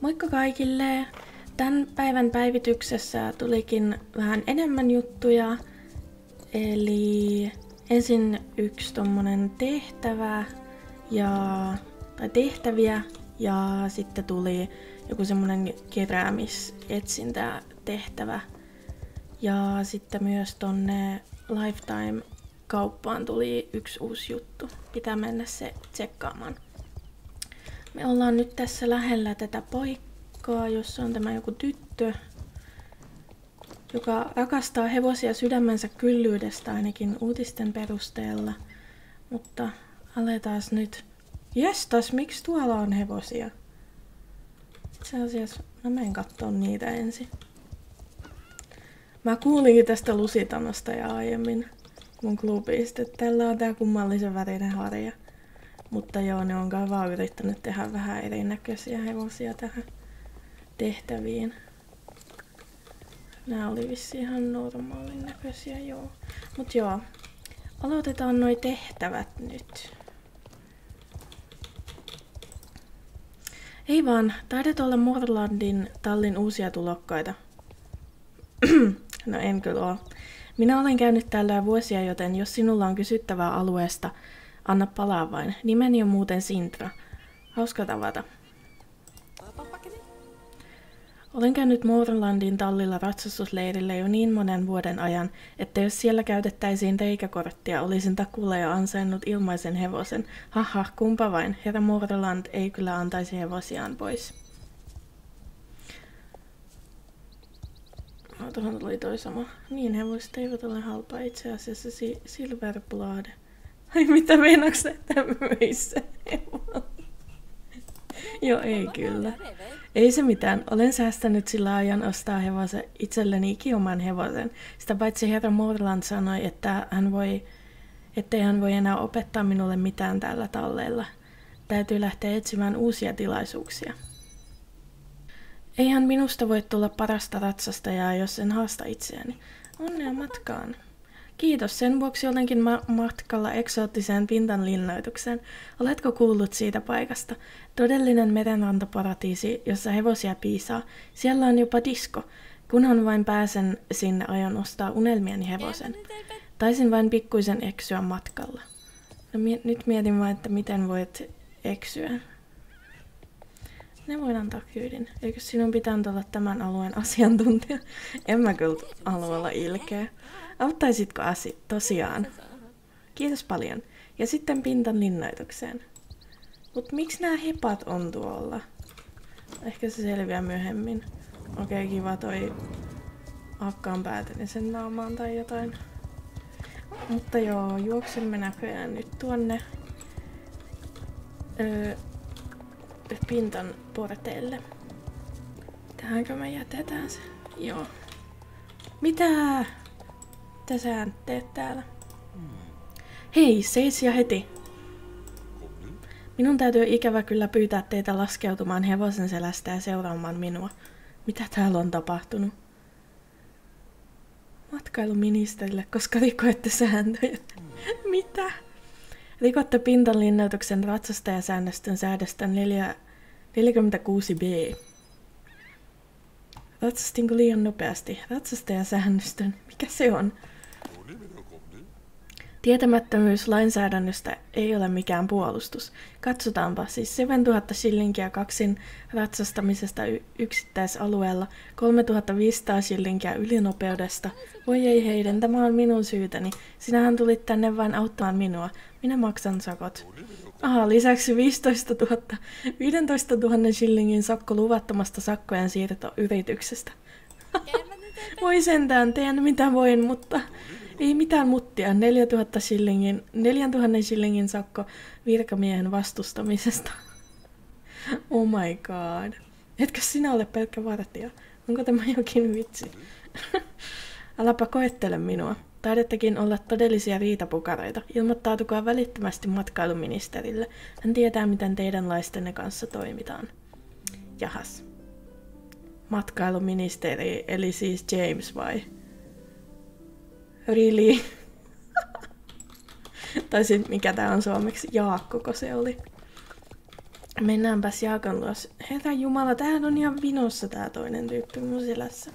Moikka kaikille! Tämän päivän päivityksessä tulikin vähän enemmän juttuja. Eli ensin yksi tommonen tehtävä tai tehtäviä ja sitten tuli joku semmonen keräämisetsintä tehtävä. Ja sitten myös tonne Lifetime-kauppaan tuli yksi uusi juttu. Pitää mennä se tsekkaamaan. Me ollaan nyt tässä lähellä tätä paikkaa, jossa on tämä joku tyttö, joka rakastaa hevosia sydämensä kyllyydestä ainakin uutisten perusteella. Mutta aletaan nyt. Jestas, miksi tuolla on hevosia? Itse asiassa mä menen katsomaan niitä ensin. Mä kuulinkin tästä Lusitanosta ja aiemmin mun klubista, että tällä on tää kummallisen värinen harja. Mutta joo, ne on kai vaan yrittänyt tehdä vähän erinäköisiä hevosia tähän tehtäviin. Nää oli vissiin ihan normaalin näköisiä, joo. Mut joo, aloitetaan noi tehtävät nyt. Ei vaan, taidat olla Morlandin tallin uusia tulokkaita. No en kyllä oo. Minä olen käynyt täällä vuosia, joten jos sinulla on kysyttävää alueesta, anna palaa vain. Nimeni on muuten Sintra. Hauska tavata. Olen käynyt Morlandin tallilla ratsastusleirillä jo niin monen vuoden ajan, että jos siellä käytettäisiin reikäkorttia, olisin takuulla jo ansainnut ilmaisen hevosen. Haha, kumpa vain. Herra Morland ei kyllä antaisi hevosiaan pois. Tuohon tuli toi sama. Niin, hevoset eivät ole halpaa. Itse asiassa Silverblade. Ai mitä meinaaks että möissä hevonen? Joo, ei kyllä. Ei se mitään. Olen säästänyt sillä ajan ostaa hevosen itselleni ikioman hevosen. Sitä paitsi herra Morland sanoi, että ettei hän voi enää opettaa minulle mitään täällä talleilla. Täytyy lähteä etsimään uusia tilaisuuksia. Eihän minusta voi tulla parasta ratsastajaa, jos en haasta itseäni. Onnea matkaan. Kiitos, sen vuoksi olenkin matkalla eksoottiseen Pintan linnoitukseen. Oletko kuullut siitä paikasta? Todellinen merenrantaparatiisi, jossa hevosia piisaa. Siellä on jopa disko. Kunhan vain pääsen sinne, aion ostaa unelmieni hevosen. Taisin vain pikkuisen eksyä matkalla. No, nyt mietin vain, että miten voit eksyä. Ne voin antaa kyydin. Eikö sinun pitänyt olla tämän alueen asiantuntija? En mä kyllä alueella ilkeä. Auttaisitko tosiaan? Kiitos paljon. Ja sitten Pintan linnoitukseen. Mut miksi nämä hepat on tuolla? Ehkä se selviää myöhemmin. Okei, kiva toi akkaan päätäni sen naamaan tai jotain. Mutta joo, juoksemme näköjään nyt tuonne Pintan porteille. Tähänkö me jätetään se? Joo. Mitä? Mitä sä teet täällä? Hei, seis ja heti. Minun täytyy ikävä kyllä pyytää teitä laskeutumaan hevosen selästä ja seuraamaan minua. Mitä täällä on tapahtunut? Matkailuministerille, koska rikoitte sääntöjä. Mitä? Rikotte Pintan linnoituksen ratsastajasäännöstön säädöstä 46b. Ratsastinko liian nopeasti? Ratsastajasäännöstön. Mikä se on? Tietämättömyys lainsäädännöstä ei ole mikään puolustus. Katsotaanpa siis 7000 shillingiä kaksin ratsastamisesta yksittäisalueella, 3500 shillingiä ylinopeudesta. Voi ei heidän, tämä on minun syytäni. Sinähän tulit tänne vain auttamaan minua. Minä maksan sakot. Aha, lisäksi 15 000 shillingin sakko luvattomasta sakkojen siirtoyrityksestä. Voi sentään, teen mitä voin, mutta ei mitään muttia. 4000 shillingin sakko virkamiehen vastustamisesta. Oh my god. Etkö sinä ole pelkkä vartija? Onko tämä jokin vitsi? Äläpä koettele minua. Taidettekin olla todellisia riitapukareita. Ilmoittautukaa välittömästi matkailuministerille. Hän tietää, miten teidän laistenne kanssa toimitaan. Jahas. Matkailuministeri, eli siis James vai? Really? Tai sit mikä tää on suomeksi? Jaakkoko se oli? Mennäänpäs Jaakon luos. Herra Jumala, tämähän on ihan vinossa tää toinen tyyppi mun selässä.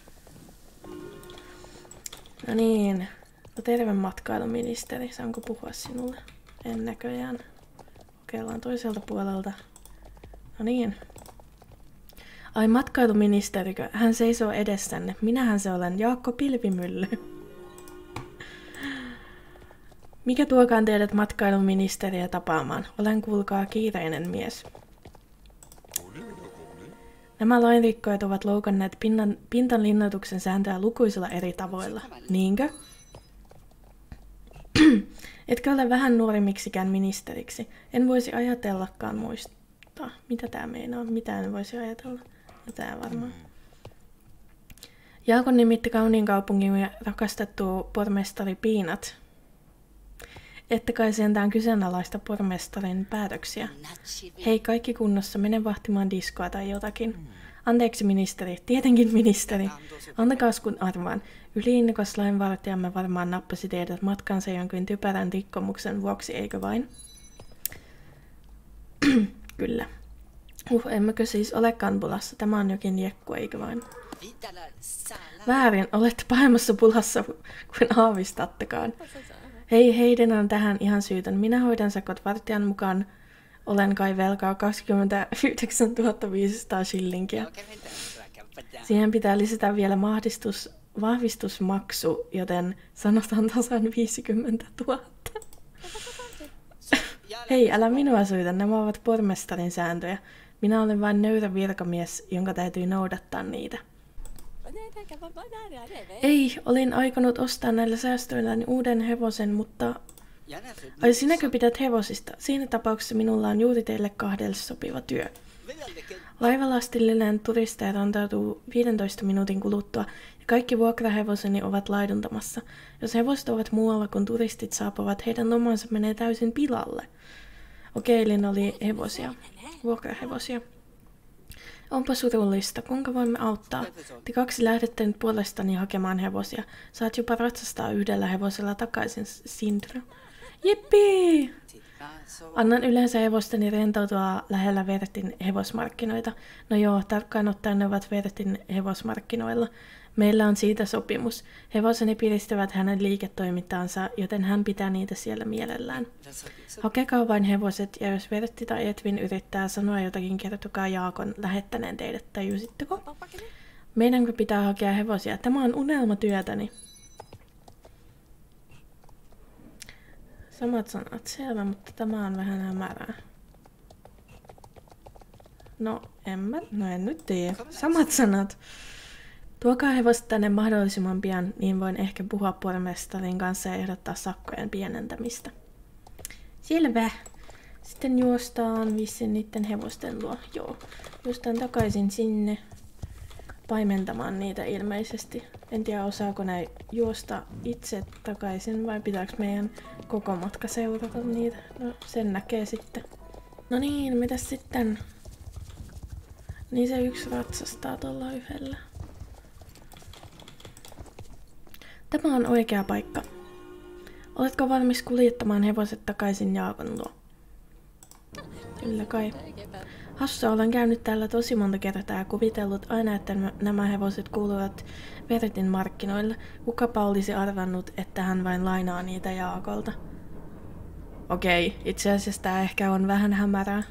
No niin. No terve matkailuministeri. Saanko puhua sinulle? En näköjään. Kokeillaan toiselta puolelta. No niin. Ai matkailuministerikö? Hän seisoo edessänne. Minähän se olen, Jaakko Pilvimylly. Mikä tuokaan teidät matkailuministeriä tapaamaan? Olen kuulkaa kiireinen mies. Nämä lainrikkojat ovat loukanneet pintan linnoituksen sääntöä lukuisilla eri tavoilla. Niinkö? Etkö ole vähän nuori miksikään ministeriksi? En voisi ajatellakaan muistaa. Mitä tää meinaa? Mitä en voisi ajatella? No tää varmaan. Jaakon nimitti kauniin kaupungin ja rakastettu pormestari Piinat. Että kai sentään kyseenalaista pormestarin päätöksiä. Hei, kaikki kunnossa, mene vahtimaan diskoa tai jotakin. Anteeksi ministeri, tietenkin ministeri. Antakaas kun arvaan. Yliinnokas lainvartijamme varmaan nappasi teidät matkansa jonkin typerän rikkomuksen vuoksi, eikö vain? Kyllä. Emmekö siis olekaan pulassa? Tämä on jokin jekku, eikö vain? Väärin, olette pahemmassa pulassa kuin aavistattekaan. Hei, heidän on tähän ihan syytön. Minä hoidan sakot vartijan mukaan. Olen kai velkaa 29 500 shillinkiä. Siihen pitää lisätä vielä vahvistusmaksu, joten sanotaan tasan 50 000. Hei, älä minua syytä, nämä ovat pormestarin sääntöjä. Minä olen vain nöyrä virkamies, jonka täytyy noudattaa niitä. Ei, olin aikonut ostaa näillä säästöilläni uuden hevosen, mutta... Ai sinäkö pidät hevosista? Siinä tapauksessa minulla on juuri teille kahdelle sopiva työ. Laivalastillinen turisteja rantautuu 15 minuutin kuluttua ja kaikki vuokrahevoseni ovat laiduntamassa. Jos hevoset ovat muualla kun turistit saapuvat, heidän lomansa menee täysin pilalle. Okei, eli oli hevosia. Vuokrahevosia. Onpa surullista. Kuinka voimme auttaa? Te kaksi lähdette nyt puolestani hakemaan hevosia. Saat jopa ratsastaa yhdellä hevosella takaisin, Sindro. Jippii! Annan yleensä hevosteni rentoutua lähellä Vertin hevosmarkkinoita. No joo, tarkkaan ottaen ne ovat Vertin hevosmarkkinoilla. Meillä on siitä sopimus. Hevoseni piristävät hänen liiketoimintaansa, joten hän pitää niitä siellä mielellään. Hakekaa vain hevoset, ja jos Vertti tai Edvin yrittää sanoa jotakin, kertokaa Jaakon lähettäneen teidät, tajusitteko? Meidänkö pitää hakea hevosia? Tämä on unelmatyötäni. Samat sanat, selvä, mutta tämä on vähän hämärää. No, en nyt tiedä. Samat sanat. Tuokaa hevosta tänne mahdollisimman pian, niin voin ehkä puhua pormestarin kanssa ja ehdottaa sakkojen pienentämistä. Selvä. Sitten juostaan vissiin niiden hevosten luo. Joo, juostaan takaisin sinne paimentamaan niitä ilmeisesti. En tiedä, osaako ne juosta itse takaisin vai pitääkö meidän koko matka seurata niitä. No, sen näkee sitten. No niin, mitäs sitten? Niin se yksi ratsastaa tuolla yhdellä. Tämä on oikea paikka. Oletko valmis kuljettamaan hevoset takaisin Jaakon luo? Kyllä kai. Hassua, olen käynyt täällä tosi monta kertaa ja kuvitellut aina, että nämä hevoset kuuluvat Vertin markkinoille. Kukapa olisi arvannut, että hän vain lainaa niitä Jaakolta. Okei, itse asiassa tää ehkä on vähän hämärää.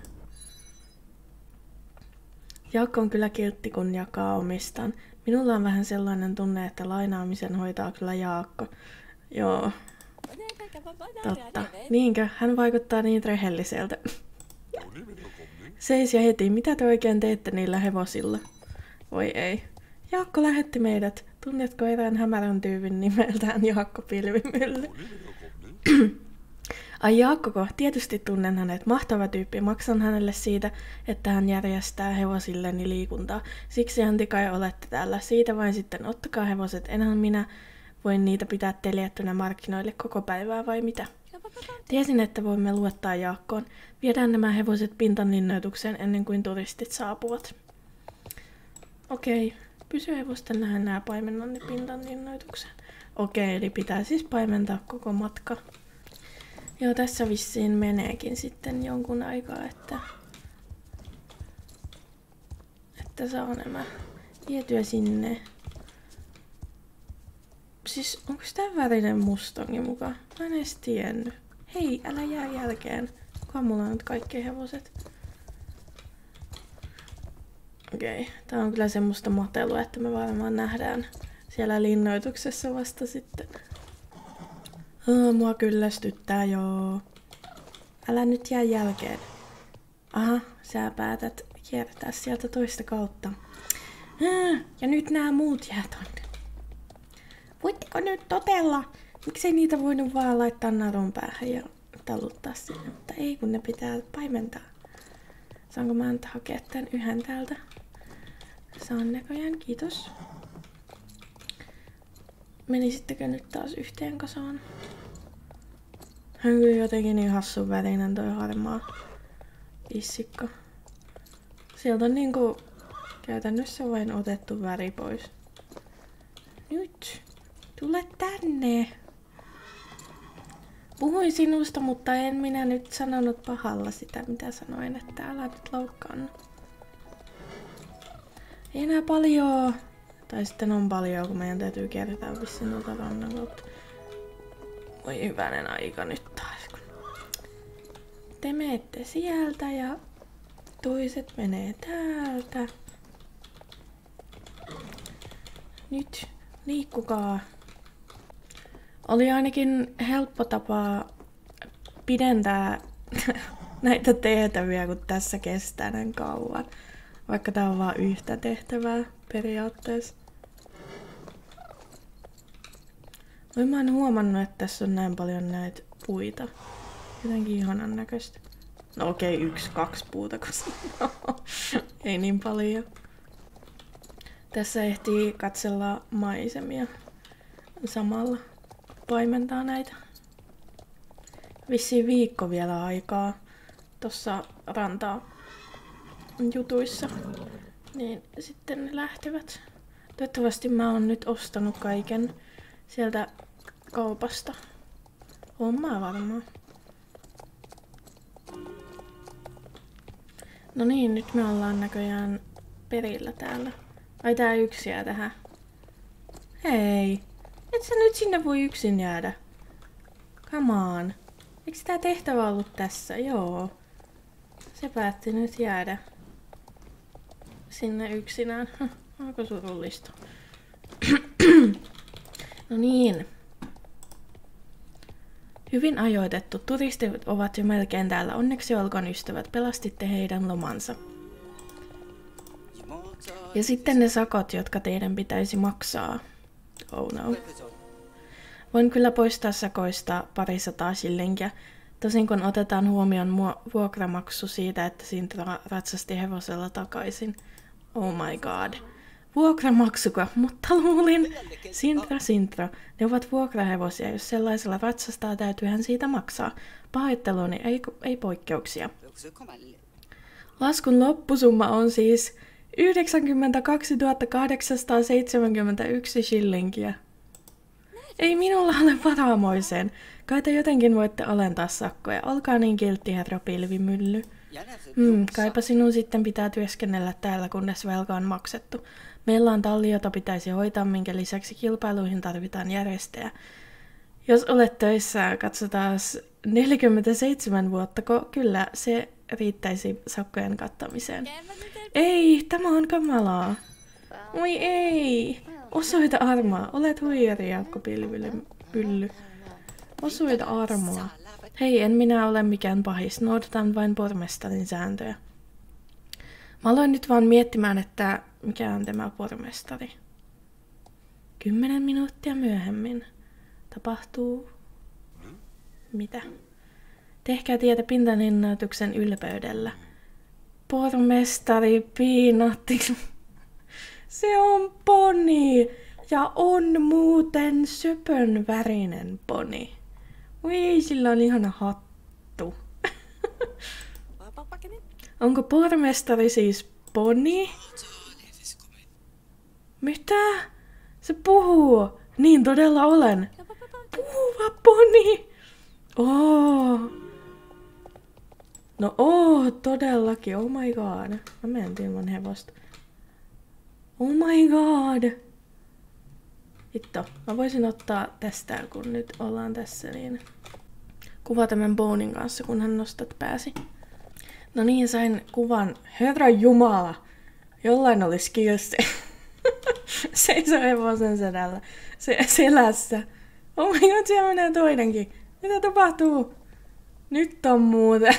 Jaakko on kyllä kiltti, kun jakaa omistaan. Minulla on vähän sellainen tunne, että lainaamisen hoitaa kyllä Jaakko. Joo. Totta. Niinkö? Hän vaikuttaa niin rehelliseltä. Seis ja heti, mitä te oikein teette niillä hevosilla? Voi ei. Jaakko lähetti meidät. Tunnetko erään hämärän tyypin nimeltään Jaakko Pilvimylly? Ai Jaakkoko, tietysti tunnen hänet. Mahtava tyyppi. Maksan hänelle siitä, että hän järjestää hevosilleni liikuntaa. Siksi hän kai olette täällä. Siitä vain sitten ottakaa hevoset. Enhän minä voi niitä pitää teljettynä markkinoille koko päivää vai mitä? Tiesin, että voimme luottaa Jaakkoon. Viedään nämä hevoset pintan linnoitukseen ennen kuin turistit saapuvat. Okei, pysy hevosten lähellä ja paimennan ne pintan linnoitukseen. Okei, eli pitää siis paimentaa koko matka. Joo, tässä vissiin meneekin sitten jonkun aikaa, että Mistä saa nämä vietyä sinne? Siis onko tää värinen mustangi mukaan? Mä en edes tiennyt. Hei, älä jää jälkeen. Kuka mulla on nyt kaikki hevoset? Okei, tää on kyllä semmoista matelua, että me varmaan nähdään siellä linnoituksessa vasta sitten. Mua kyllästyttää joo. Älä nyt jää jälkeen. Aha, sä päätät kiertää sieltä toista kautta. Ja nyt nämä muut jää tonne. Voitteko nyt totella? Miksei niitä voinut vaan laittaa narun päähän ja taluttaa sinne? Mutta ei, kun ne pitää paimentaa. Saanko mä nyt hakea tän yhden täältä? Saan näköjään, kiitos. Menisittekö nyt taas yhteen kasaan? Hän on jotenkin niin hassun värinen toi harmaa issikko. Sieltä on niinku käytännössä vain otettu väri pois. Nyt, tule tänne. Puhuin sinusta, mutta en minä nyt sanonut pahalla sitä, mitä sanoin, että älä nyt loukkaannu. Ei enää paljon. Tai sitten on paljon, kun meidän täytyy kiertää vissiin tuolta rannan kautta. Voi hyvänen aika nyt taas. Te menette sieltä ja toiset menee täältä. Nyt liikkukaa. Oli ainakin helppo tapa pidentää näitä tehtäviä, kun tässä kestää näin kauan. Vaikka tää on vaan yhtä tehtävää periaatteessa. Mä en huomannut, että tässä on näin paljon näitä puita. Jotenkin ihanan näköistä. No okei, 1-2 puuta, koska ei niin paljon. Tässä ehtii katsella maisemia samalla. Paimentaa näitä. Vissiin viikko vielä aikaa tossa rantaa jutuissa. Niin sitten ne lähtevät. Toivottavasti mä oon nyt ostanut kaiken sieltä kaupasta. Oon mä varmaan. No niin, nyt me ollaan näköjään perillä täällä. Ai tää yksi jää tähän. Hei, et sä nyt sinne voi yksin jäädä. Come on. Eikö tää tehtävä ollut tässä? Joo. Se päätti nyt jäädä sinne yksinään. Aika surullista. No niin. Hyvin ajoitettu. Turistit ovat jo melkein täällä. Onneksi olkoon ystävät. Pelastitte heidän lomansa. Ja sitten ne sakot, jotka teidän pitäisi maksaa. Oh no. Voin kyllä poistaa sakoista 200 shillingiä. Tosin kun otetaan huomioon vuokramaksu siitä, että Sintra ratsasti hevosella takaisin. Oh my god. Vuokramaksuko? Mutta luulin. Sintra. Ne ovat vuokrahevosia. Jos sellaisella ratsastaa, täytyyhän siitä maksaa. Pahoitteluni, ei poikkeuksia. Laskun loppusumma on siis 92 871 shillingiä. Ei minulla ole varaamoiseen. Kai te jotenkin voitte alentaa sakkoja. Olkaa niin kiltti, herra pilvimylly. Kaipa sinun sitten pitää työskennellä täällä, kunnes velka on maksettu. Meillä on talli, jota pitäisi hoitaa, minkä lisäksi kilpailuihin tarvitaan järjestäjä. Jos olet töissä, katsotaan 47 vuotta, kyllä se riittäisi sakkojen kattamiseen. Ei, tämä on kamalaa. Oi ei. Osoita armoa. Olet huijari, Jaakko Pilvily. Osoita armoa. Hei, en minä ole mikään pahis. Noudatan vain pormestarin sääntöjä. Mä aloin nyt vaan miettimään, että mikä on tämä pormestari. 10 minuuttia myöhemmin. Tapahtuu... Mitä? Tehkää tietä pintalinnoituksen ylpeydellä. Pormestari Piinatti. Se on poni. Ja on muuten söpön värinen poni. Oi, sillä on ihana hattu. Onko pormestari siis poni? Mitä? Se puhuu. Niin todella olen. Puhuva poni. No todellakin. Oh my god. Mä menen ilman hevosta. Oh my god! Hitto, mä voisin ottaa tästä, kun nyt ollaan tässä, niin kuva tämän Bonin kanssa, kun hän nostat pääsi. No niin, sain kuvan. Herra Jumala! Jollain oli skillsi. Seisoo hevosen selässä. Oh my god, siellä menee toinenkin. Mitä tapahtuu? Nyt on muuten.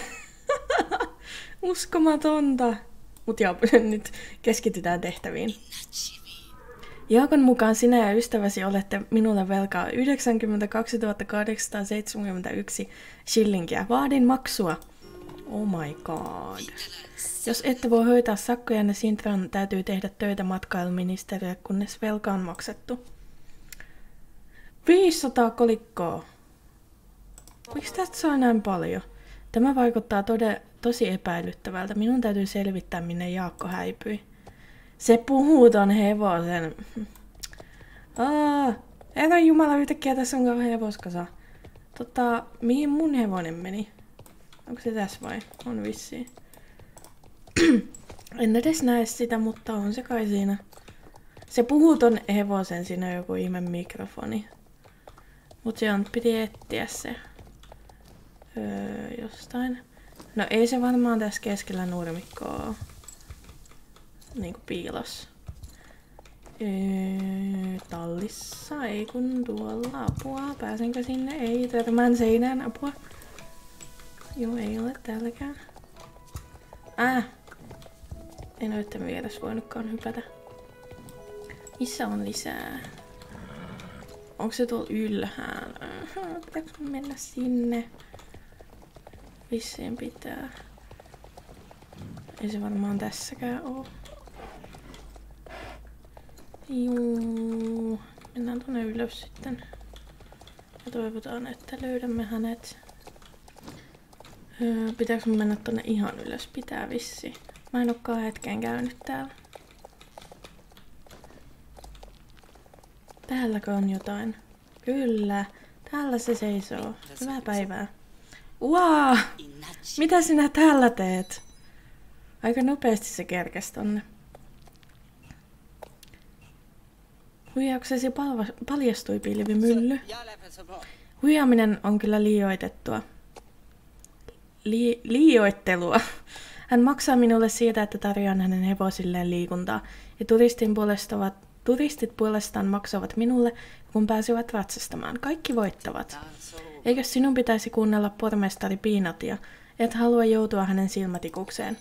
Uskomatonta. Mut joo, nyt keskitytään tehtäviin. Jaakon mukaan sinä ja ystäväsi olette minulle velkaa 92 871 shillingiä. Vaadin maksua. Oh my god. Jos ette voi hoitaa sakkoja, niin Sintran täytyy tehdä töitä matkailuministeriölle, kunnes velka on maksettu. 500 kolikkoa. Miksi tästä saa näin paljon? Tämä vaikuttaa tosi epäilyttävältä. Minun täytyy selvittää, minne Jaakko häipyi. Se puhuu ton hevosen. Herra Jumala, yhtäkkiä tässä on kauhean hevoskasa. Mihin mun hevonen meni? Onko se tässä vai? On vissiin. En edes näe sitä, mutta on se kai siinä. Se puhuu ton hevosen, siinä on joku ihme mikrofoni. Mut se on, piti etsiä se. Jostain. No ei se varmaan tässä keskellä nurmikkoa ole. Niinku piilos. Tallissa, ei kun tuolla apua. Pääsenkö sinne? Ei, törmään seinään apua. Joo, ei ole täälläkään. En ole tämän vieressä voinutkaan hypätä. Missä on lisää? Onko se tuolla ylhäällä? Pitääkö mennä sinne? Vissiin pitää. Ei se varmaan tässäkään oo. Juu. Mennään tuonne ylös sitten. Ja toivotaan, että löydämme hänet. Pitääkö mun mennä tonne ihan ylös? Pitää vissi. Mä en olekaan hetken käynyt täällä. Täälläkö on jotain? Kyllä. Täällä se seisoo. Hyvää päivää. Wow! Mitä sinä täällä teet? Aika nopeasti se kerkesi tonne. Huijauksesi paljastui pilvimylly. Huijaaminen on kyllä liioitettua. Liioittelua. Hän maksaa minulle siitä, että tarjoan hänen hevosilleen liikuntaa. Ja turistit puolestaan maksavat minulle, kun pääsevät ratsastamaan. Kaikki voittavat. Eikö sinun pitäisi kuunnella pormestari Peanutia? Et halua joutua hänen silmätikukseen.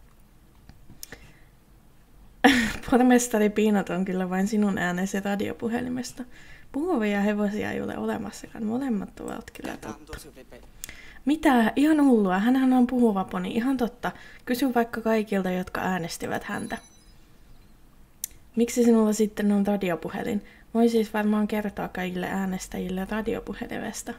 Pormestari Peanut on kyllä vain sinun äänesi radiopuhelimesta. Puhuvia hevosia ei ole olemassakaan. Molemmat ovat kyllä totta. Mitä? Ihan hullua. Hänhän on puhuva poni. Ihan totta. Kysy vaikka kaikilta, jotka äänestivät häntä. Miksi sinulla sitten on radiopuhelin? Voi siis varmaan kertoa kaikille äänestäjille radiopuhelimesta.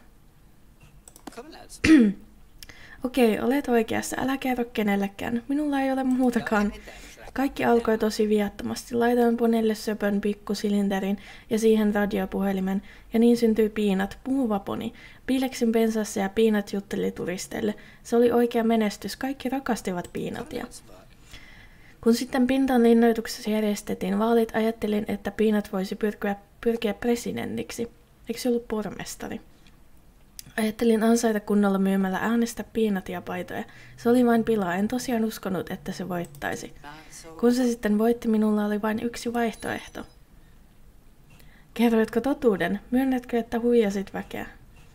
Okei, olet oikeassa. Älä kerro kenellekään. Minulla ei ole muutakaan. Kaikki alkoi tosi viattomasti. Laitoin ponelle söpön pikkusilinterin ja siihen radiopuhelimen, ja niin syntyi Peanut, puhuva poni. Piileksin pensassa ja Peanut jutteli turisteille. Se oli oikea menestys. Kaikki rakastivat Peanutia. Kun sitten Pintan linnoituksessa järjestettiin vaalit, ajattelin, että Peanut voisi pyrkiä presidentiksi. Eikö se ollut pormestari? Ajattelin ansaita kunnolla myymällä äänestä Peanutia paitoja. Se oli vain pilaa, en tosiaan uskonut, että se voittaisi. Kun se sitten voitti, minulla oli vain yksi vaihtoehto. Kerroitko totuuden? Myönnätkö, että huijasit väkeä?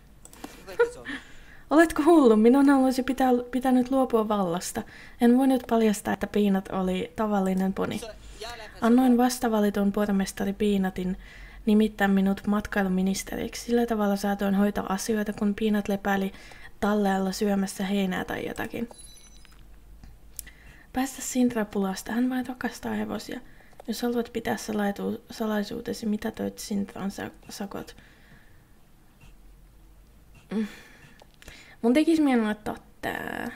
Oletko hullu? Minun olisi pitänyt luopua vallasta. En voinut paljastaa, että Peanut oli tavallinen poni. Annoin vastavalitun pormestari Peanutin nimittää minut matkailuministeriksi. Sillä tavalla saatoin hoitaa asioita, kun Peanut lepäili talleella syömässä heinää tai jotakin. Päästä Sintra-pulasta. Hän vain rakastaa hevosia. Jos haluat pitää salaisuutesi, mitä toit Sintran sakot? Mun tekis mieli ottaa tää.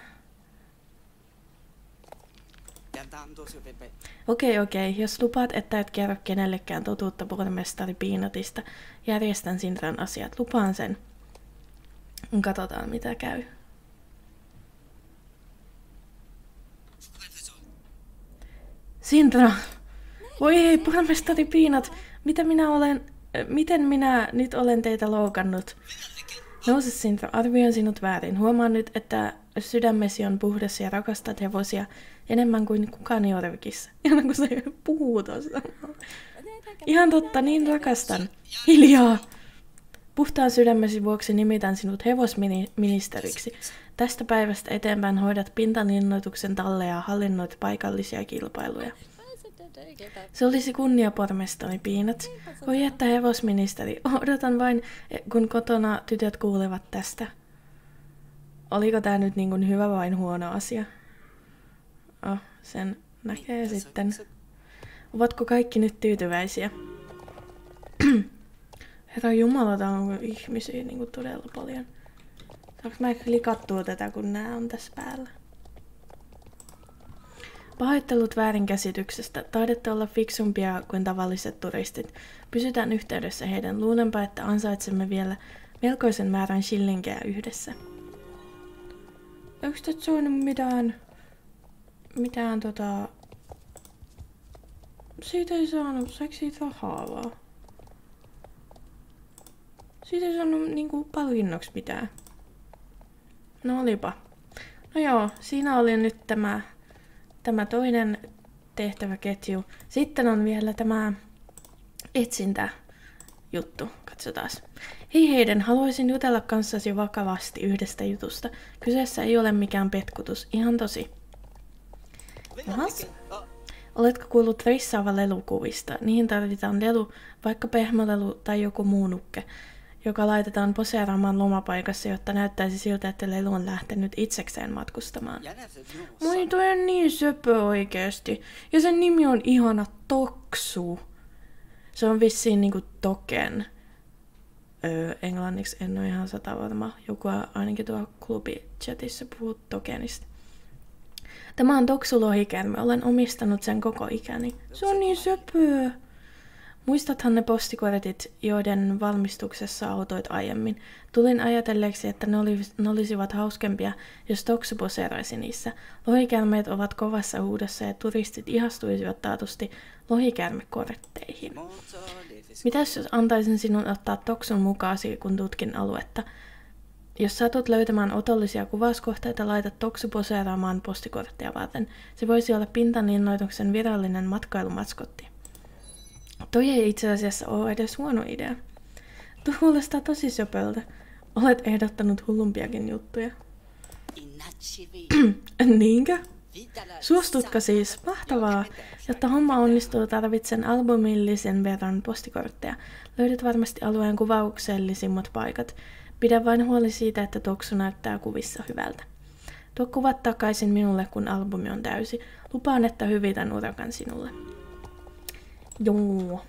Okei. Jos lupaat, että et kerro kenellekään totuutta pormestari Peanutista, järjestän Sintran asiat. Lupaan sen. Katsotaan mitä käy. Sintra! Voi hei, pormestari Piinat, miten minä nyt olen teitä loukannut? Nouse Sindro, arvioin sinut väärin. Huomaan nyt, että sydämesi on puhdas ja rakastat hevosia enemmän kuin kukaan Jorvikissa. Ihan kun se puhuu tuossa. Ihan totta, niin rakastan. Hiljaa! Puhtaan sydämesi vuoksi nimitän sinut hevosministeriksi. Tästä päivästä eteenpäin hoidat pintaninnoituksen talleja ja hallinnoit paikallisia kilpailuja. Se olisi kunnia, pormestari Piinat. Oi että hevosministeri, odotan vain, kun kotona tytöt kuulevat tästä. Oliko tää nyt niin kuin hyvä vai huono asia? Oh, sen näkee sitten. Ovatko kaikki nyt tyytyväisiä? Herra Jumala, täällä on ihmisiä niin kuin todella paljon. Saanko mä klikattua tätä, kun nää on tässä päällä? Pahoittelut väärinkäsityksestä. Taidatte olla fiksumpia kuin tavalliset turistit. Pysytään yhteydessä heidän. Luulenpa, että ansaitsemme vielä melkoisen määrän shillinkejä yhdessä. Eikö te saanut mitään Siitä ei saanut, saiko siitä rahaa vaan? Siitä ei saanut niinku palkinnoksi mitään. No olipa. No joo, siinä oli nyt tämä toinen tehtäväketju. Sitten on vielä tämä etsintäjuttu. Katsotaas. Hei Heiden, haluaisin jutella kanssasi vakavasti yhdestä jutusta. Kyseessä ei ole mikään petkutus, ihan tosi. Jahas. Oletko kuullut reissaava lelukuvista? Niihin tarvitaan lelu, vaikka pehmolelu tai joku muu nukke, joka laitetaan poseeraamaan lomapaikassa, jotta näyttäisi siltä, että lelu on lähtenyt itsekseen matkustamaan. Moi, toi on niin söpö oikeesti. Ja sen nimi on ihana Toksu. Se on vissiin niinku token. Englanniksi en ole ihan 100 varma. Joku ainakin tuo klubichatissa puhuu tokenista. Tämä on Toksu-lohikäärme. Olen omistanut sen koko ikäni. Se on niin söpöä. Muistathan ne postikortit, joiden valmistuksessa autoit aiemmin? Tulin ajatelleeksi, että ne olisivat hauskempia, jos Toksu poseeraisi niissä. Lohikäärmeet ovat kovassa huudossa ja turistit ihastuisivat taatusti lohikäärmekortteihin. Mitäs jos antaisin sinun ottaa Toksun mukaasi, kun tutkin aluetta? Jos satut löytämään otollisia kuvauskohteita, laita Toksu poseeraamaan postikortteja varten. Se voisi olla pintaninnoituksen virallinen matkailumaskotti. Toi ei itse asiassa ole edes huono idea. Tuo kuulostaa tosi söpöltä. Olet ehdottanut hullumpiakin juttuja. Niinkö? Suostutko siis? Mahtavaa! Jotta homma onnistuu, tarvitsen albumillisen verran postikortteja. Löydät varmasti alueen kuvauksellisimmat paikat. Pidä vain huoli siitä, että Toksu näyttää kuvissa hyvältä. Tuo kuvat takaisin minulle, kun albumi on täysi. Lupaan, että hyvitän urakan sinulle. Joo.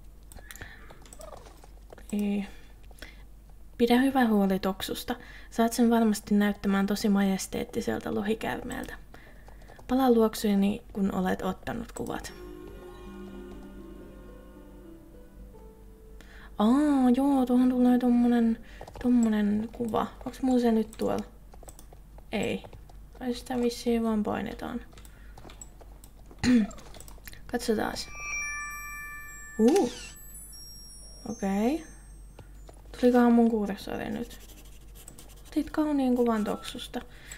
Pidä hyvä huoli Toksusta. Saat sen varmasti näyttämään tosi majesteettiselta lohikäärmeeltä. Palaa luokseni, kun olet ottanut kuvat. Joo, tuohon tulee tommonen kuva. Onks muu se nyt tuolla? Ei. Ai sitä vissiin vaan painetaan. Katsotaas. Okei. Tulikohan mun kuuresarja nyt? Otit kauniin kuvan Toksusta.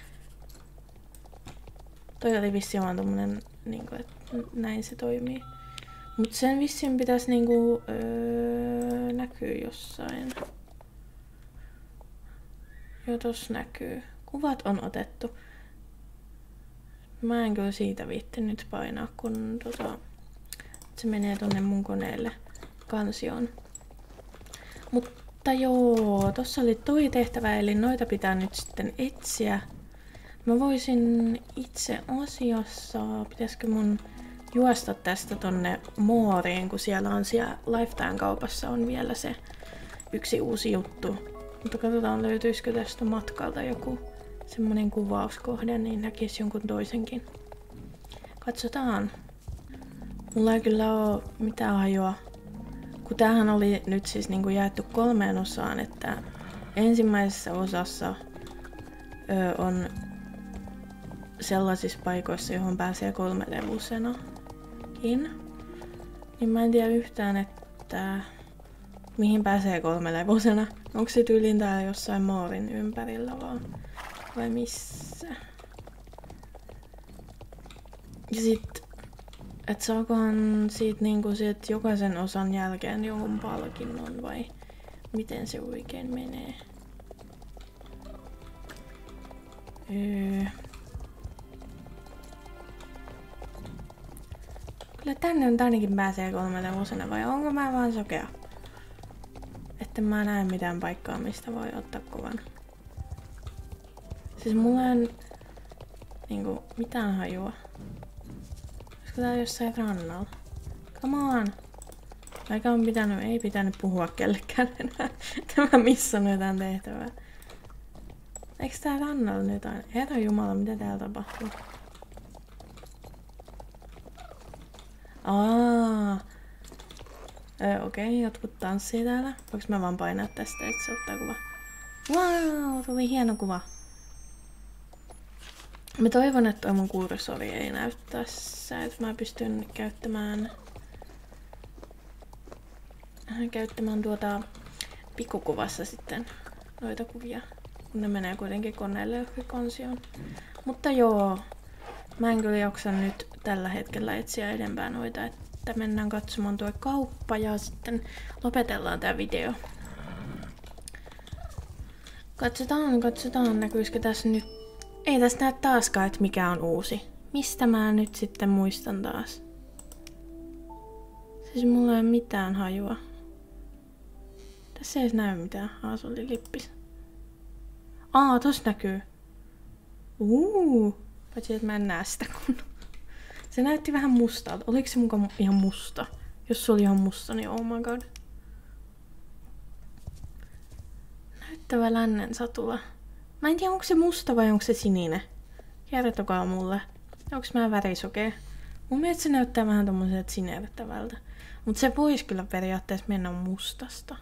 Toi oli vissiin vaan tommonen, niinku, että näin se toimii. Mut sen vissiin pitäis niinku näkyy jossain. Joo, tossa näkyy. Kuvat on otettu. Mä en kyllä siitä viitti nyt painaa, kun se menee tonne mun koneelle kansioon. Mutta joo, tossa oli toi tehtävä, eli noita pitää nyt sitten etsiä. Mä voisin itse asiassa, pitäisikö mun juosta tästä tonne Mooriin, kun siellä Lifetime-kaupassa on vielä se yksi uusi juttu. Mutta katsotaan, löytyisikö tästä matkalta joku semmonen kuvauskohde, niin näkisi jonkun toisenkin. Katsotaan. Mulla ei kyllä oo mitään hajoa. Kun tämähän oli nyt siis niinku jaettu 3 osaan, että ensimmäisessä osassa on sellaisissa paikoissa, johon pääsee 3-levusenakin. Niin mä en tiedä yhtään, että mihin pääsee 3-levosena. Onko se tyylin täällä jossain moorin ympärillä vaan? Vai missä? Ja sit, et saakohan siitä niinku sit jokaisen osan jälkeen jonkun palkinnon vai miten se oikein menee? Kyllä tänne nyt ainakin pääsee 3-levosena vai onko mä vaan sokea? Että mä näe mitään paikkaa mistä voi ottaa kuvan. Siis mulla on niinku mitään hajua. Olisiko tää jossain rannalla? Come on! Eikä on ei pitänyt puhua kellekään enää. Tämä missannut jotain tehtävää. Eiks tää rannalla nyt aina? Herra Jumala, mitä täällä tapahtuu? Okei, jotkut tanssii täällä. Voinko mä vaan painaa tästä, että se ottaa kuva? Wow, tuli hieno kuva. Mä toivon, että toi mun kursori ei näy tässä, että mä pystyn käyttämään pikkukuvassa sitten noita kuvia, kun ne menee kuitenkin koneelle johonkin konsioon. Mutta joo, mä en kyllä jaksa nyt tällä hetkellä etsiä edempää noita, että mennään katsomaan tuo kauppa ja sitten lopetellaan tää video. Katsotaan näkyisikö tässä nyt. Ei tässä näe taaskaan, että mikä on uusi. Mistä mä nyt sitten muistan taas? Siis mulla ei ole mitään hajua. Tässä ei näy mitään. Se oli lippis. Tossa näkyy. Paitsi että mä en näe sitä kun. Se näytti vähän mustalta. Oliko se mukaan ihan musta? Jos se oli ihan musta, niin oh my god. Näyttävä lännen satula. Mä en tiedä, onko se musta vai onko se sininen. Kertokaa mulle. Onko mä värisokea? Mun mielestä se näyttää vähän tommoselta sinertävältä. Mut se voisi kyllä periaatteessa mennä mustasta.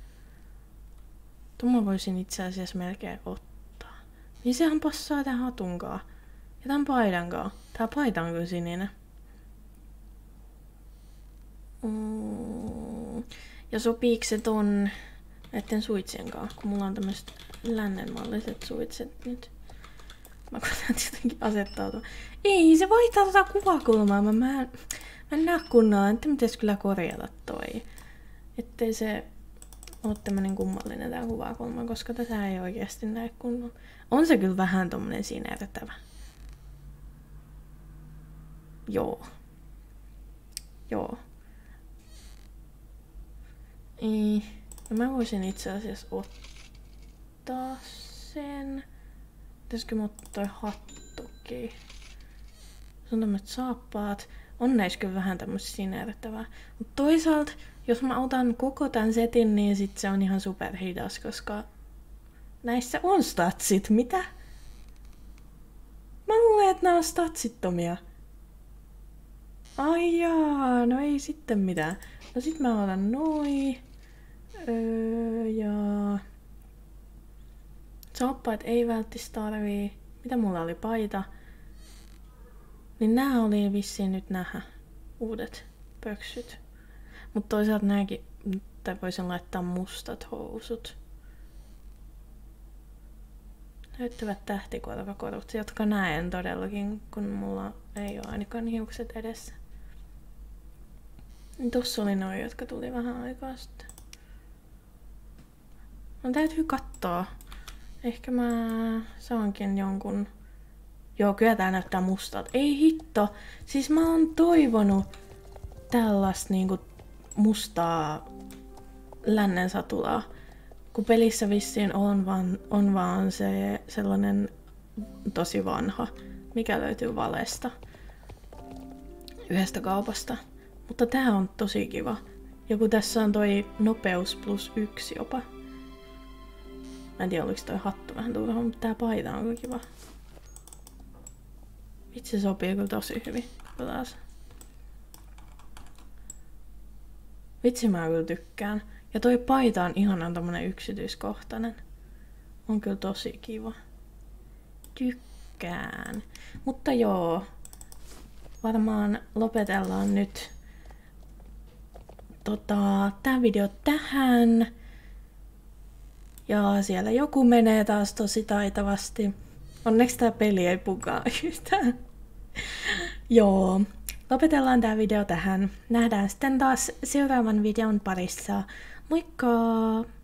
Tuon voisin itse asiassa melkein ottaa. Niin sehän passaa tähän hatunkaan. Ja tän paidankaan. Tää paita on kyllä sininen. Ja sopiiko se ton näitten suitsien kanssa, kun mulla on tämmöiset lännenmalliset suitset nyt. Mä koitan jotenkin asettautua. Ei, se vaihtaa tota kuvakulmaa. Mä en näe kunnolla, että pitäisi kyllä korjata toi. Ettei se ole tämmönen kummallinen tää kuvakulma, koska tätä ei oikeasti näe kunnolla. On se kyllä vähän tommonen sinertävä. Joo. No mä voisin itse asiassa ottaa sen. Pitäisikö mä ottaa toi hattukin? Se on tämmöset saappaat. On näissä kyllä vähän tämmöistä sinertävää. Mutta toisaalta, jos mä otan koko tän setin, niin sit se on ihan superhidas, koska näissä on statsit. Mitä? Mä luulen, että nää on statsittomia. Ai jaa, no ei sitten mitään. No sit mä otan noi. Ja saappaat ei välttis tarvii. Mitä mulla oli paita? Niin nää oli vissiin nyt nähä. Uudet pöksyt. Mut toisaalta nääkin, tai voisin laittaa mustat housut. Näyttävät tähtikorvakorut, jotka näen todellakin, kun mulla ei oo ainakaan hiukset edessä. Tossa oli noi, jotka tuli vähän aikaa sitten. No täytyy kattoo. Ehkä mä saankin jonkun. Joo, kyllä tää näyttää mustalta. Ei hitto. Siis mä oon toivonut tällaista niinku mustaa lännen satulaa. Kun pelissä vissiin on vaan se sellainen tosi vanha, mikä löytyy Valesta. Yhdestä kaupasta. Mutta tää on tosi kiva. Ja kun tässä on toi nopeus +1 jopa. Mä en tiedä, oliko toi hattu vähän turha, mutta tää paita on kyllä kiva. Vitsi, se sopii kyllä tosi hyvin. Taas. Vitsi, mä kyllä tykkään. Ja toi paita on ihanan tommonen yksityiskohtainen. On kyllä tosi kiva. Tykkään. Mutta joo. Varmaan lopetellaan nyt tää video tähän. Ja siellä joku menee taas tosi taitavasti. Onneksi tää peli ei pukaa yhtään. Joo, lopetellaan tää video tähän. Nähdään sitten taas seuraavan videon parissa. Moikka!